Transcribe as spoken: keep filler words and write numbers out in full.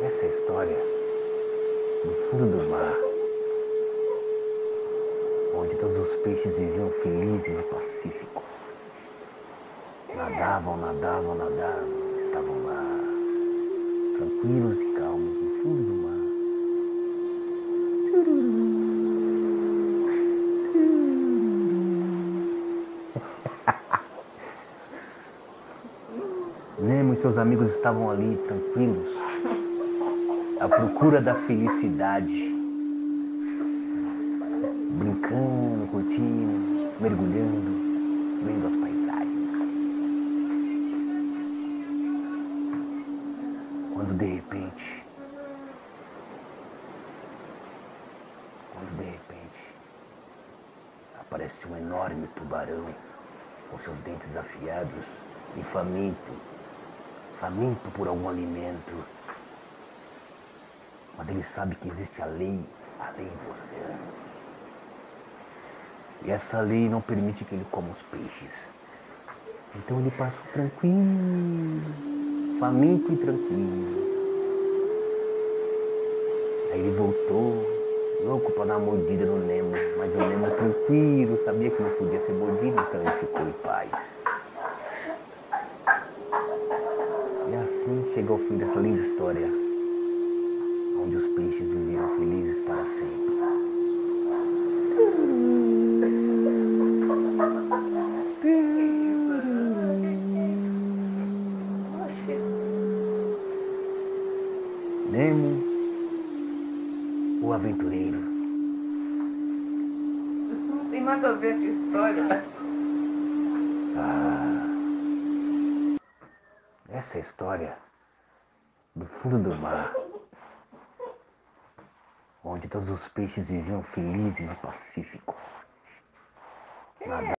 Essa é a história do fundo do mar, onde todos os peixes viviam felizes e pacíficos. Nadavam, nadavam, nadavam, estavam lá, tranquilos e calmos no fundo do mar. Nemo e seus amigos estavam ali, tranquilos, à procura da felicidade, brincando, curtindo, mergulhando, vendo as paisagens. Quando de repente, quando de repente, aparece um enorme tubarão com seus dentes afiados e faminto, faminto por algum alimento. Mas ele sabe que existe a lei, a lei em você. E essa lei não permite que ele coma os peixes. Então ele passou tranquilo, faminto e tranquilo. Aí ele voltou, louco para dar uma mordida no Nemo, mas o Nemo tranquilo, sabia que não podia ser mordido, então ele ficou em paz. E assim chega ao fim dessa linda história, onde os peixes viveram felizes para sempre. Nemo, o aventureiro. Não tem nada a ver com a história. Ah, essa é a história do fundo do mar, onde todos os peixes viviam felizes e pacíficos. Nada